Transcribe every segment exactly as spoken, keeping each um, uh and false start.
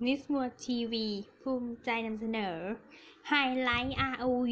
นิสมัวทีวีภูมิใจนำเสนอไฮไลท์ อาร์ โอ วี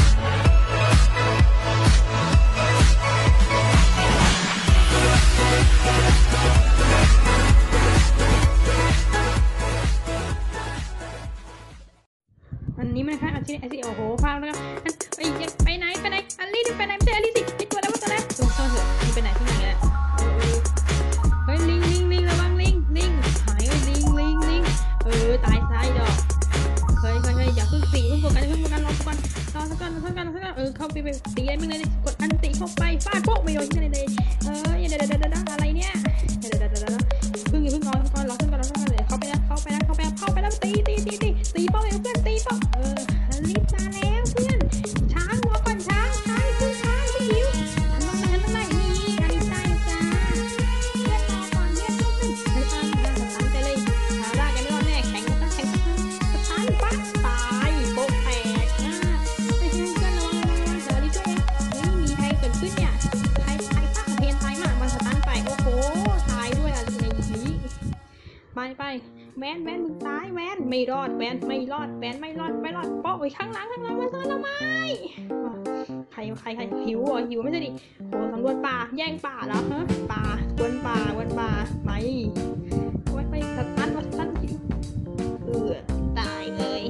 อันนี้มันค่ะอาชีพอาชีพโอ้โหฟังแล้วกันไปไปไหนไปไหนอันนี้ไปไหนไม่ใช่อันนี้สิไอตัวแล้วว่าตัวแล้วตัวเถอะมันไปไหนที่ไหนเนี่ยเฮ้ยลิงลิงลิงระวังลิงลิงหายลิงลิงลิงเออตายซ้ายดอกเฮ้ยเฮ้ยเฮ้ยอย่าเพิ่งตีเพิ่งโฟกัสเพิ่งโฟกัสรอสักก่อนรอสักก่อนรอสักก่อนรอสักก่อนเออเข้าไปไปตีได้มึงเลยกดอันตีเข้าไปฟาดโป๊ะไม่โดนที่ไหนเลยเออเดี๋ยวเดี๋ยวเดี๋ยวอะไรเนี่ยเดี๋ยวเดี๋ยวเดี๋ยวเพิ่งอย่าเพิ่งรอสักก่อนรอสักก่อนรอสักก่อนเลยเข้าไปแล้วเข้าไปแล้วเข้าไปแล้วเข้าไปแล้วตีตีตีตีตีเป้าเพื่อนตีเป้าเออรีบมาแล้วเพื่อนช้างรอก่อนช้างช้างเพิ่งช้างพี่หิวทำอะไรทำอะไรนี่อันนี้ได้จ้าเพื่อนรอก่อนเรียกลูกหนึ่งฉันอันนะตันไปเลยหาได้กันไม่รอดแน่แข็งตั้งแข็งตันปั๊บตายโป๊ะแตกนะไปเพื่อนเพื่อนระวังระวังเดี๋ยวรีบช่วยเองนี่มีใครเกิดขึ้นเนี่ยใครใครตั้งเพนไทยมามันสตันไปโอ้โหตายด้วยอะไรในนี้ไปไปแวนแวนมึงตายแวนไม่รอดแวนไม่รอดแวนไม่รอดไม่รอดโป๊ะไว้ข้างหลังข้างหลังมาซ่อนเราไหมใครใครใครหิวอ่ะหิวไม่ใช่ดิโอ้สำรวจป่าแย่งป่าแล้วฮะป่าวนป่าวนป่าไปไว้ไปสตันวัดสตันหิวเออตายเลย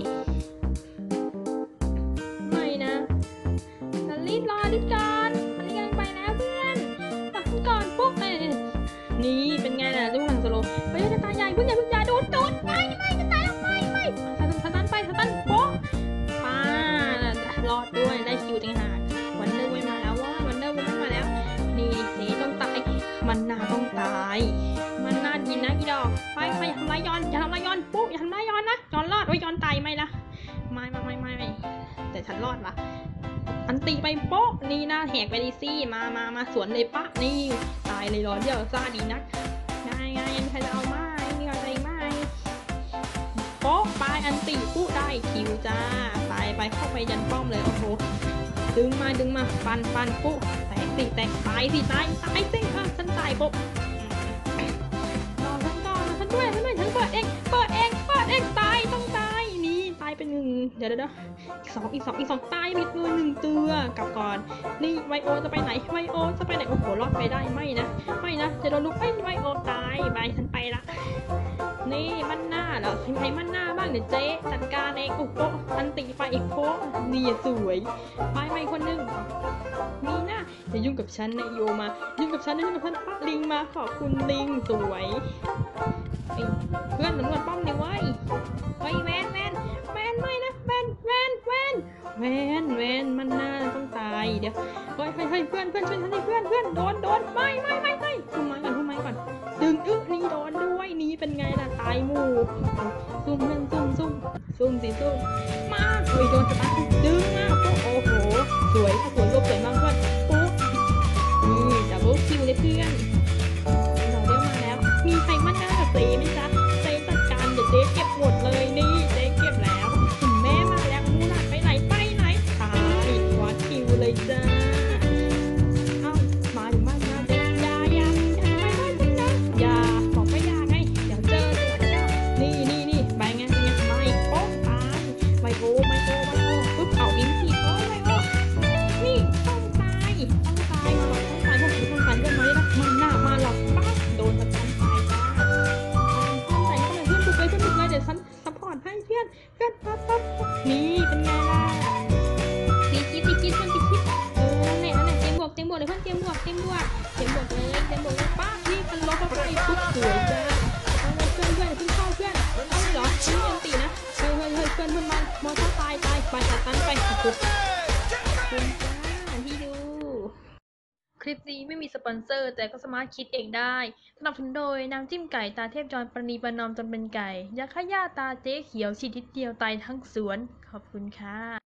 ไม่นะจะรีบรอรีบก่อนมันยังไปแล้วเพื่อนตัดก่อนปุ๊บเลยนี่เป็นไงล่ะลูกหลังสโลไปจะตายใหญ่เพิ่งอย่าเพิ่งอย่าโดนโดนไม่ไม่จะตายแล้วไม่ไม่สตันไปสตันโป๊ะป้ารอดด้วยได้คิวต่างหากวันเดอร์ไม่มาแล้วว่าวันเดอร์ไม่มาแล้วนี่สีต้องตายมันน่าต้องตายมันน่ากินนะกี่ดอกไปไปอย่าทำลายย้อนอย่าทำลายย้อนปุ๊บอย่าทำลายย้อนนะย้อนรอดโอ้ยย้อนตายไม่ละไม่ไม่ไม่ไม่แต่ฉันรอดว่ะอันตีไปโป๊ะนี่หน้าแหกไปดิซี่มามามาสวนเลยปะนี่ตายเลยร้อนเดียวซาดีนักง่ายง่ายยังใครจะเอาไม่มีใครจะไม่โป๊ะปลายอันตีปุ๊ได้คิวจ้าไปไปเข้าไปยันป้อมเลยโอ้โหดึงมาดึงมาฟันฟันปุ๊แตกสิแตกตายสิตายตายสิค่ะฉันตายปุ๊รอฉันก่อนฉันด้วยฉันด้วยฉันเปิดเองเปิดเองเปิดเองตายต้องตายนี่ตายเป็นหนึ่งเดี๋ยวเดี๋ยวอีกสองอีกสองอีกสองตายไปเลยหนึ่งตัวกลับก่อนนี่ไวโอจะไปไหนไวโอจะไปไหนโอ้โหรอดไปได้ไม่นะไม่นะจะโดนลุกไอ้ไวโอตายไปฉันไปละนี่มันหน้าเหรอใครมันหน้าบ้างเดี๋ยวเจ๊จัดการเองโอ้โหอันตีไปอีกโค้งนี่สวยไปไปคนนึงมีหน้าอย่ายุ่งกับฉันนะโยมายุ่งกับฉันนะยุ่งกับฉันปั๊บลิงมาขอบคุณลิงสวยเพื่อนสำรวจป้อมดิไว้ไว้แวนแวนแวนไม่นะแวนแวนแวนแวนแวนมันหน้าต้องตายเดี๋ยวเฮ้ยเฮ้ยเฮ้ยเพื่อนเพื่อนช่วยฉันดิเพื่อนเพื่อนโดนโดนไม่ไม่ไม่ไม่ทุ่มไม้ก่อนทุ่มไม้ก่อนดึงอึนี่โดนด้วยนี้เป็นไงล่ะตายหมู่ซุ่มเพื่อนซุ่มซุ่มซุ่มสิซุ่มมาเฮ้ยโดนสตาร์ทดึงมาโอ้โหสวยสวยรวบสวยมากเพื่อนปุ๊บนี่ดับเบิลคิวเลยเพื่อนเราเรียกมาแล้วมีใครมั่นหน้ากับเจ๊ไหมจ๊ะเจ๊จัดการเดี๋ยวเจ๊เก็บหมดเลยนี่เจ๊เก็บแล้วคุณแม่มาแล้วมูหลานไปไหนไปไหนตายวัดคิวเลยจ้าเอ้ามาถึงบ้านมาเจ๊ยายาอย่าไปบ้านฉันนะอย่าบอกไม่ยาไงเดี๋ยวเจอนี่นี่นี่ไปไงไปไงไม่โป๊ะตายไมโอไมโอไมโอปุ๊บเอาอินทีโอ้ไมโอนี่ต้องตายต้องตายมาหลอกต้องตายพวกคุณต้องตายเรื่องมาเลยนะมันหน้ามาหลอกปั๊บโดนสตันตายจ้าต้องใส่เข้าเลยเพื่อนบุกเลยเพื่อนบุกเลยเดี๋ยวฉันซัพพอร์ตให้เพื่อนเพื่อนปั๊บปั๊บนี่เป็นไงล่ะตีคิดตีคิดเพื่อนตีคิดเออนั่นแหละนั่นแหละเตรียมบวกเตรียมบวกเลยเพื่อนเตรียมบวกเตรียมบวกเตรียมบวกเลยเตรียมบวกเลยปั๊บนี่มันล็อกเข้าไปปุ๊บสวยจ้าเอาเลยเพื่อนเพื่อนเพื่อนเข้าเพื่อนเอาเลยเหรอนี่ยังตีนะเฮ้ยเฮ้ยเฮ้ยเพื่อนเพื่อนมันมอเตอร์ตายตายไปตัดตันไปขอบคุณคุณจ้าที่ดูคลิปนี้ไม่มีสปอนเซอร์แต่ก็สามารถคิดเองได้สนับสนุนโดยน้ำจิ้มไก่ตาเทพจรประนีประนอมจนเป็นไก่ยาฆ่าหญ้าตาเจ๊เขียวฉีดนิดเดียวตายทั้งสวนขอบคุณค่ะ